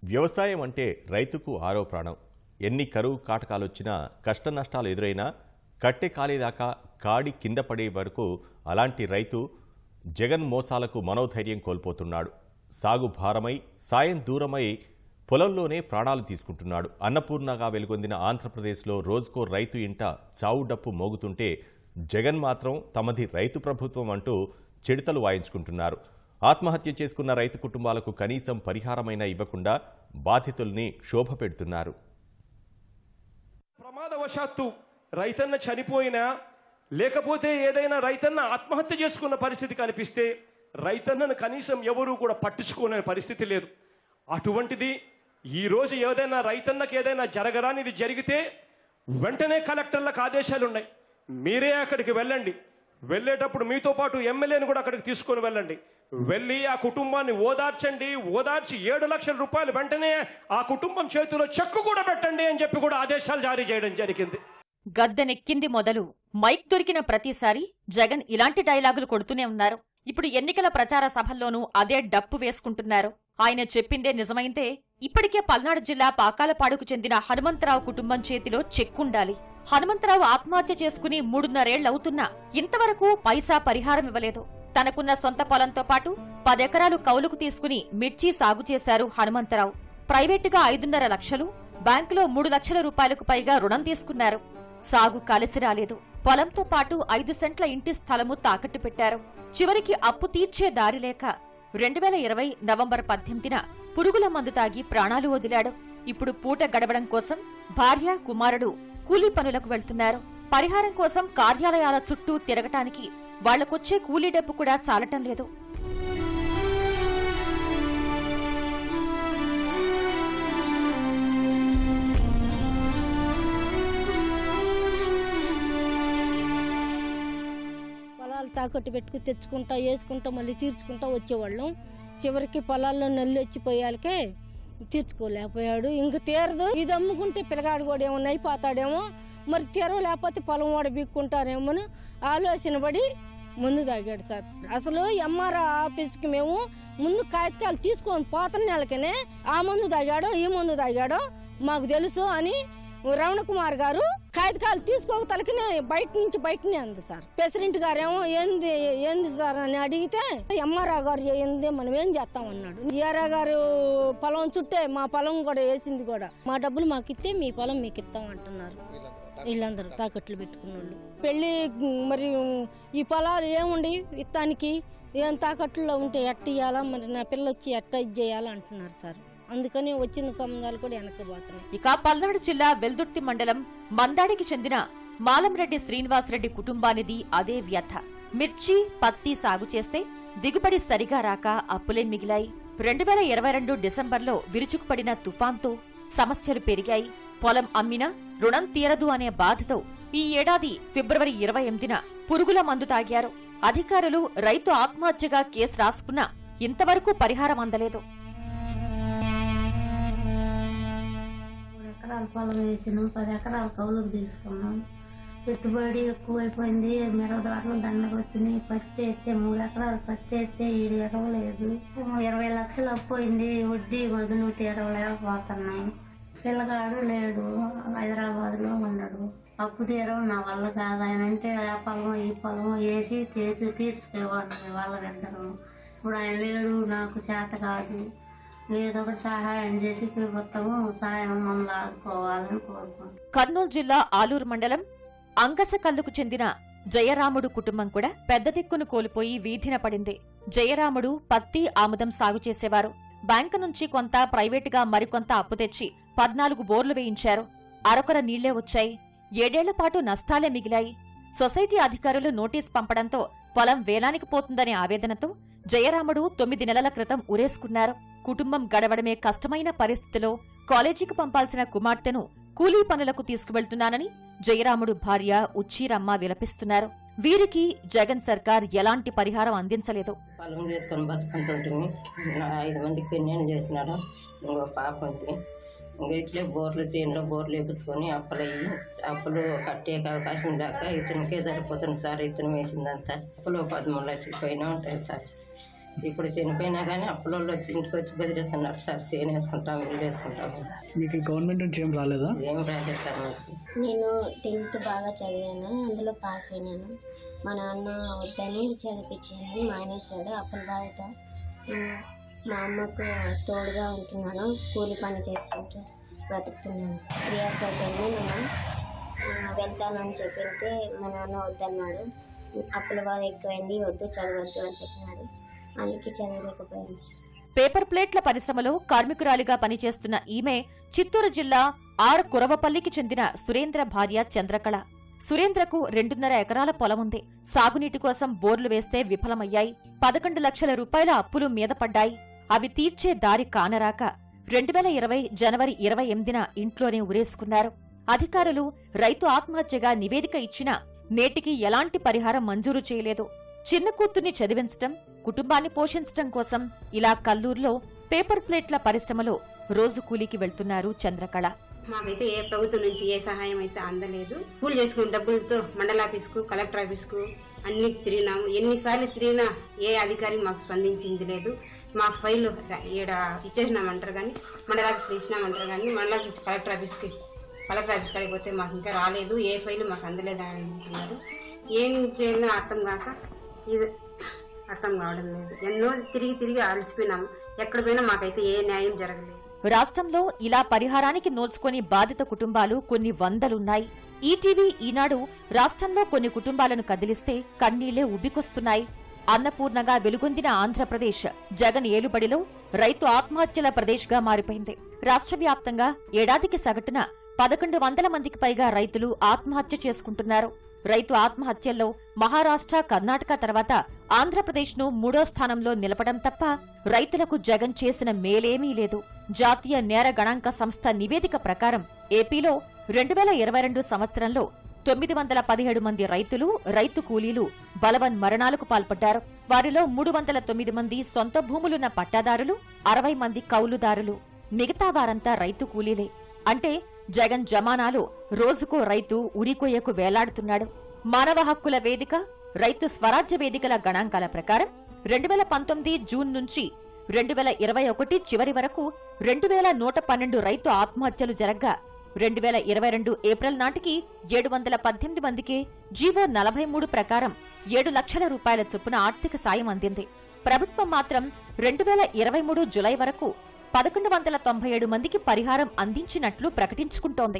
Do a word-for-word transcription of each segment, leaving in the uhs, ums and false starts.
వ్యవసాయం అంటే రైతుకు ఆరో ప్రాణం. ఎన్ని కరువు కాటకాలొచ్చినా, కష్ట నష్టాలు ఎదురైనా కట్టె కాలేదాకా కాడి కింద పడే వరకు అలాంటి రైతు జగన్ మోసాలకు మనోధైర్యం కోల్పోతున్నాడు. సాగు భారమై, సాయం దూరమై పొలంలోనే ప్రాణాలు తీసుకుంటున్నాడు. అన్నపూర్ణగా వెలుగొందిన ఆంధ్రప్రదేశ్లో రోజుకో రైతు ఇంట చావు డప్పు మోగుతుంటే జగన్ మాత్రం తమది రైతు ప్రభుత్వం అంటూ చిడతలు వాయించుకుంటున్నారు. ఆత్మహత్య చేసుకున్న రైతు కుటుంబాలకు కనీసం పరిహారమైనా ఇవ్వకుండా బాధితుల్ని క్షోభ పెడుతున్నారు. ప్రమాదవశాత్తు రైతన్న చనిపోయినా, లేకపోతే ఏదైనా రైతన్న ఆత్మహత్య చేసుకున్న పరిస్థితి కనిపిస్తే రైతన్నను కనీసం ఎవరూ కూడా పట్టించుకునే పరిస్థితి లేదు. అటువంటిది ఈరోజు ఏదైనా రైతన్నకు ఏదైనా జరగరానిది జరిగితే వెంటనే కలెక్టర్లకు ఆదేశాలు ఉన్నాయి. మీరే అక్కడికి వెళ్ళండి, వెళ్ళేటప్పుడు మీతో పాటు ఎమ్మెల్యేని కూడా అక్కడికి తీసుకొని వెళ్ళండి, వెళ్ళి ఆ కుటుంబాన్ని ఓదార్చండి, ఓదార్చి ఏడు లక్షల రూపాయలు వెంటనే ఆ కుటుంబం చేతిలో చెక్కు కూడా పెట్టండి అని చెప్పి కూడా ఆదేశాలు జారీ చేయడం జరిగింది. గద్దెనెక్కింది మొదలు మైక్ దొరికిన ప్రతిసారి జగన్ ఇలాంటి డైలాగులు కొడుతూనే ఉన్నారు. ఇప్పుడు ఎన్నికల ప్రచార సభల్లోనూ అదే డప్పు వేసుకుంటున్నారు. ఆయన చెప్పిందే నిజమైందే ఇప్పటికే పల్నాడు జిల్లా పాకాలపాడుకు చెందిన హనుమంతరావు కుటుంబం చేతిలో చెక్కుండాలి. హనుమంతరావు ఆత్మహత్య చేసుకుని మూడున్నరేళ్లవుతున్నా ఇంతవరకు పైసా పరిహారం ఇవ్వలేదు. తనకున్న సొంత పొలంతో పాటు పదెకరాలు కౌలుకు తీసుకుని మిర్చి సాగు చేశారు హనుమంతరావు. ప్రైవేటుగా ఐదున్నర లక్షలు, బ్యాంకులో మూడు లక్షల రూపాయలకు పైగా రుణం తీసుకున్నారు. సాగు కలిసి రాలేదు. పొలంతో పాటు ఐదు సెంట్ల ఇంటి స్థలము తాకట్టు పెట్టారు. చివరికి అప్పు తీర్చే దారి లేక రెండు వేల ఇరవై నవంబర్ పద్దెనిమిదిన పురుగుల మందు తాగి ప్రాణాలు వదిలాడు. ఇప్పుడు పూట గడవడం కోసం భార్య, కుమారుడు కూలీ పనులకు వెళ్తున్నారు. పరిహారం కోసం కార్యాలయాల చుట్టూ తిరగటానికి వాళ్లకొచ్చే కూలీ డబ్బు కూడా చాలటం లేదు. తాకట్టు పెట్టుకు తెచ్చుకుంటా, వేసుకుంటా, మళ్ళీ తీర్చుకుంటా వచ్చేవాళ్ళం. చివరికి పొలాల్లో నల్లి వచ్చిపోయాలకే తీర్చుకోలేకపోయాడు. ఇంక తీరదు, ఇది అమ్ముకుంటే పిల్లగాడు కూడా ఏమన్నా అయిపోతాడేమో, మరి తీరలేకపోతే పొలం వాడు బీక్కుంటారేమో అని ఆలోచన పడి ముందు తాగాడు సార్. అసలు ఎంఆర్ఓ ఆఫీస్కి మేము ముందు కాగితాలు తీసుకొని పోతున్న నెలకనే ఆ మందు తాగాడో ఈ మందు తాగాడో మాకు తెలుసు అని రమణ కుమార్ గారు కాగితాలు తీసుకోక తలకినే బయట నుంచి బయటనే అంది సార్. ప్రెసిడెంట్ గారేమో ఏంది ఏంది సార్ అని అడిగితే ఎంఆర్ఓ గారు ఏంది మనం ఏం చేస్తామన్నాడు. ఈఆర్ఓ గారు పొలం చుట్టే మా పొలం కూడా వేసింది కూడా, మా డబ్బులు మాకు ఇస్తే మీ పొలం మీకు ఇస్తాం అంటున్నారు. వీళ్ళందరూ తాకట్లు పెట్టుకున్న వాళ్ళు పెళ్లి మరి ఈ పొలాలు ఏముండి ఇత్తానికి ఏం తాకట్లో ఉంటే ఎట్ట ఇయ్యాలా, మరి నా పిల్ల వచ్చి ఎట్ట ఇది చేయాలా అంటున్నారు సార్. అందుకని వచ్చిన సంబంధాలు కూడా వెనక్కిపోతున్నాయి. ఇక పల్నాడు జిల్లా వెల్దుర్తి మండలం మందాడికి చెందిన మాలంరెడ్డి శ్రీనివాసరెడ్డి కుటుంబానిది అదే వ్యథ. మిర్చి, పత్తి సాగు చేస్తే దిగుబడి సరిగా రాక అప్పులే మిగిలాయి. రెండు వేల ఇరవై రెండు డిసెంబర్లో విరుచుకుపడిన తుఫాన్తో సమస్యలు పెరిగాయి. పొలం అమ్మినా రుణం తీరదు అనే బాధతో ఈ ఏడాది ఫిబ్రవరి ఇరవై ఎనిమిదిన పురుగుల మందు తాగారు. అధికారులు రైతు ఆత్మహత్యగా కేసు రాసుకున్నా ఇంతవరకు పరిహారం అందలేదు. ఎకరాల పొలం వేసినాం, పది ఎకరాల కౌలుకు తీసుకున్నాం. పెట్టుబడి ఎక్కువైపోయింది, మిరవదారులు దండలు వచ్చినాయి. పత్తి ఎత్తే మూడు ఎకరాలు పత్తి ఎత్తే ఏడు ఎరవలేదు. ఇరవై లక్షలు అప్పోయింది, వడ్డీ వదులు తీరవలేకపోతున్నాయి. పిల్లగాడు లేడు, హైదరాబాద్ లో ఉన్నాడు. అప్పు తీరవు నా వల్ల కాదు. ఆయన అంటే ఆ పొలం ఈ పొలం వేసి తీర్చి తీర్చుకోవాలి వాళ్ళకిద్దరు. ఇప్పుడు ఆయన లేడు, నాకు చేత కాదు. ఏదో ఒకటి సహాయం చేసి ప్రభుత్వము సహాయం మమ్మల్ని ఆదుకోవాలని కోరుకుంటున్నాం. కర్నూలు జిల్లా ఆలూరు మండలం అంగసకల్లుకు చెందిన జయరాముడు కుటుంబం కూడా పెద్ద దిక్కును కోల్పోయి వీధిన పడింది. జయరాముడు పత్తి, ఆముదం సాగు చేసేవారు. బ్యాంకు నుంచి కొంత, ప్రైవేటుగా మరికొంత అప్పు తెచ్చి పద్నాలుగు బోర్లు వేయించారు. అరకొర నీళ్లే వచ్చాయి. ఏడేళ్ల పాటు నష్టాలే మిగిలాయి. సొసైటీ అధికారులు నోటీస్ పంపడంతో పొలం వేలానికి పోతుందనే ఆవేదనతో జయరాముడు తొమ్మిది నెలల క్రితం ఉరేసుకున్నారు. కుటుంబం గడవడమే కష్టమైన పరిస్థితిలో కాలేజీకి పంపాల్సిన కుమార్తెను కూలీ పనులకు తీసుకువెళ్తున్నానని జయరాముడు భార్య ఉచ్చీరమ్మ విలపిస్తున్నారు. వీరికి జగన్ సర్కార్ ఎలాంటి పరిహారం అందించలేదు. పొలం చేసుకొని బతుకుంటుంటుంది. ఐదు మందికి పెన్నేను చేసినాడు. ఇంకో పాప ఉంది. ఇంకా ఇట్లే బోర్లు చేనులో బోర్లు వేపించుకొని అప్పులయ్యి అప్పులు కట్టే అవకాశం దాకా ఇతనికే సరిపోతుంది సార్. ఇతను వేసిందంతా అప్పులు పదమూడు లక్షల పైన ఉంటాయి సార్. ఇప్పుడు చనిపోయినా కానీ అప్పులలో వచ్చి ఇంటికి వచ్చి బదిలేస్తున్నారు సార్. చేను వేసుకుంటాం, ఇల్లు వేసుకుంటాము. మీకు గవర్నమెంట్ నుంచి ఏం రాలేదా? ఏం రాలేదు సార్ మాకు. నేను టెన్త్ బాగా చదివాను, అందులో పాస్ అయినాను. మా నాన్న వద్దని చదివించాను, మానేశాడు అప్పుల బాధతో. మా అమ్మకు తోడుగా ఉంటున్నాను, కూలి పని చేసుకుంటూ బ్రతుకుతున్నాను. త్రీ ఇయర్స్ అయిపోయింది. నేను వెళ్తానని చెప్పింటే మా నాన్న వద్దన్నాడు. అప్పుల బాధ ఎక్కువైంది, వద్దు చదవద్దు అని చెప్పినాడు. అందుకే చదవలేకపోయాను సార్. పేపర్ ప్లేట్ల పరిశ్రమలో కార్మికురాలిగా పనిచేస్తున్న ఈమె చిత్తూరు జిల్లా ఆర్ కురవపల్లికి చెందిన సురేంద్ర భార్య చంద్రకళ. సురేంద్రకు రెండున్నర ఎకరాల పొలముంది. సాగునీటి కోసం బోర్లు వేస్తే విఫలమయ్యాయి. పదకొండు లక్షల రూపాయల అప్పులు మీద పడ్డాయి. అవి తీర్చే దారి కానరాక రెండు వేల ఇరవై జనవరి ఇరవై ఎనిమిదిన ఇంట్లోనే ఉరేసుకున్నారు. అధికారులు రైతు ఆత్మహత్యగా నివేదిక ఇచ్చినా నేటికి ఎలాంటి పరిహారం మంజూరు చేయలేదు. చిన్న కూతుర్ని చదివించటం, కుటుంబాన్ని పోషించటం కోసం ఇలా కల్లూరులో పేపర్ ప్లేట్ల పరిశ్రమలో రోజు కూలీకి వెళ్తున్నారు చంద్రకళ. మాకైతే ఏ ప్రభుత్వం నుంచి ఏ సహాయం అయితే అందలేదు. కూలి చేసుకున్న డబ్బులతో మండలాఫీస్కు, కలెక్టర్ ఆఫీస్కు అన్ని తిరిగినాము. ఎన్నిసార్లు తిరిగినా ఏ అధికారి మాకు స్పందించింది లేదు. మా ఫైల్ ఈడ ఇచ్చేసినామంటారు కానీ, మండలాఫీస్కి ఇచ్చినామంటారు కానీ, మండలాఫీస్ కలెక్టర్ ఆఫీస్కి కలెక్టర్ ఆఫీస్కి అడిగిపోతే మాకు ఇంకా రాలేదు, ఏ ఫైల్ మాకు అందలేదు అని అంటున్నారు. ఏం చేయాలో అర్థం కాక ఇది అర్థం కావడం లేదు. ఎన్నో తిరిగి తిరిగి అలసిపోయినాము. ఎక్కడ పోయినా మాకైతే ఏ న్యాయం జరగలేదు. రాష్ట్రంలో ఇలా పరిహారానికి నోచుకొని బాధిత కుటుంబాలు కొన్ని వందలున్నాయి. ఈటీవీ, ఈనాడు రాష్ట్రంలో కొన్ని కుటుంబాలను కదిలిస్తే కన్నీళ్లే ఉబ్బికొస్తున్నాయి. అన్నపూర్ణగా వెలుగొందిన ఆంధ్రప్రదేశ్ జగన్ ఏలుబడిలో రైతు ఆత్మహత్యల ప్రదేశ్గా మారిపోయింది. రాష్ట్ర వ్యాప్తంగా ఏడాదికి సగటున పదకొండు వందల మందికి పైగా రైతులు ఆత్మహత్య చేసుకుంటున్నారు. రైతు ఆత్మహత్యల్లో మహారాష్ట్ర, కర్ణాటక తర్వాత ఆంధ్రప్రదేశ్ను మూడో స్థానంలో నిలపడం తప్ప రైతులకు జగన్ చేసిన మేలేమీ లేదు. జాతీయ నేర గణాంక సంస్థ నివేదిక ప్రకారం ఏపీలో రెండు వేల ఇరవై రెండు సంవత్సరంలో తొమ్మిది వందల పదిహేడు మంది రైతులు, రైతు కూలీలు బలవన్ మరణాలకు పాల్పడ్డారు. వారిలో మూడు వందల తొమ్మిది మంది సొంత భూములున్న పట్టాదారులు, అరవై మంది కౌలుదారులు. మిగతా వారంతా రైతు కూలీలే. అంటే జగన్ జమానాలో రోజుకో రైతు ఉరికొయ్యకు వేలాడుతున్నాడు. మానవ హక్కుల వేదిక, రైతు స్వరాజ్య వేదికల గణాంకాల ప్రకారం రెండు వేల పంతొమ్మిది జూన్ నుంచి రెండు వేల ఇరవై ఒకటి చివరి వరకు రెండు వేల నూట పన్నెండు రైతు ఆత్మహత్యలు జరగ్గా రెండు వేల ఇరవై రెండు ఏప్రిల్ నాటికి ఏడు వందల పద్దెనిమిది మందికి జీవో నలభై మూడు ప్రకారం ఏడు లక్షల రూపాయల చొప్పున ఆర్థిక సాయం అందింది. ప్రభుత్వం మాత్రం రెండు వేల ఇరవై మూడు జులై వరకు పదకొండు వందల తొంభై ఏడు మందికి పరిహారం అందించినట్లు ప్రకటించుకుంటోంది.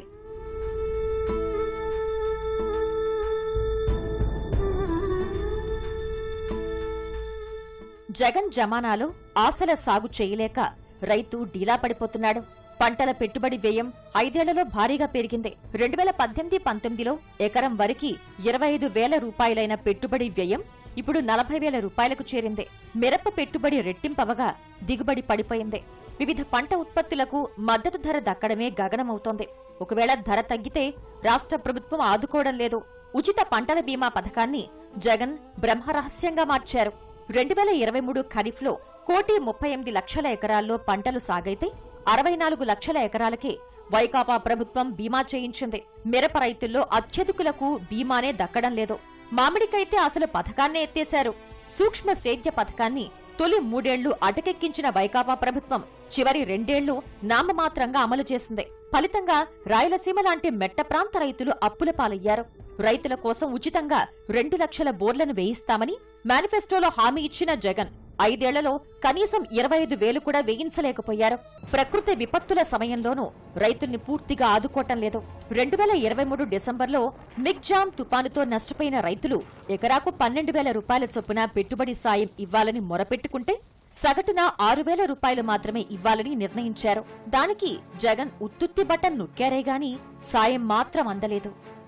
జగన్ జమానాలో ఆశల సాగు చేయలేక రైతు డీలా పడిపోతున్నాడు. పంటల పెట్టుబడి వ్యయం ఐదేళ్లలో భారీగా పెరిగింది. రెండు వేల పద్దెనిమిది పంతొమ్మిదిలో ఎకరం వరికి ఇరవై ఐదు వేల రూపాయలైన పెట్టుబడి వ్యయం ఇప్పుడు నలభై వేల రూపాయలకు చేరింది. మిరప పెట్టుబడి రెట్టింపవగా దిగుబడి పడిపోయింది. వివిధ పంట ఉత్పత్తులకు మద్దతు ధర దక్కడమే గగనమవుతోంది. ఒకవేళ ధర తగ్గితే రాష్ట్ర ప్రభుత్వం ఆదుకోవడం లేదు. ఉచిత పంటల బీమా పథకాన్ని జగన్ బ్రహ్మరహస్యంగా మార్చారు. రెండు వేల ఇరవై మూడు ఖరీఫ్లో కోటి ముప్పై ఎనిమిది లక్షల ఎకరాల్లో పంటలు సాగైతే అరవై నాలుగు లక్షల ఎకరాలకే వైకాపా ప్రభుత్వం బీమా చేయించింది. మిరప రైతుల్లో అత్యధికులకు బీమానే దక్కడం లేదు. మామిడికైతే అసలు పథకాన్నే ఎత్తేశారు. సూక్ష్మ సేద్య పథకాన్ని తొలి మూడేళ్లు అటకెక్కించిన వైకాపా ప్రభుత్వం చివరి రెండేళ్లు నామమాత్రంగా అమలు చేసింది. ఫలితంగా రాయలసీమ లాంటి మెట్ట ప్రాంత రైతులు అప్పుల పాలయ్యారు. రైతుల కోసం ఉచితంగా రెండు లక్షల బోర్లను వేయిస్తామని మేనిఫెస్టోలో హామీ ఇచ్చిన జగన్ ఐదేళ్లలో కనీసం ఇరవై ఐదు వేలు కూడా వేయించలేకపోయారు. ప్రకృతి విపత్తుల సమయంలోనూ రైతుల్ని పూర్తిగా ఆదుకోవటం లేదు. రెండు వేల ఇరవై మూడు డిసెంబర్లో మిగ్జామ్ తుపానుతో నష్టపోయిన రైతులు ఎకరాకు పన్నెండు వేల రూపాయల చొప్పున పెట్టుబడి సాయం ఇవ్వాలని మొరపెట్టుకుంటే సగటున ఆరు వేల రూపాయలు మాత్రమే ఇవ్వాలని నిర్ణయించారు. దానికి జగన్ ఉత్తుత్తి బటన్ నొక్కారే గాని సాయం మాత్రం అందలేదు.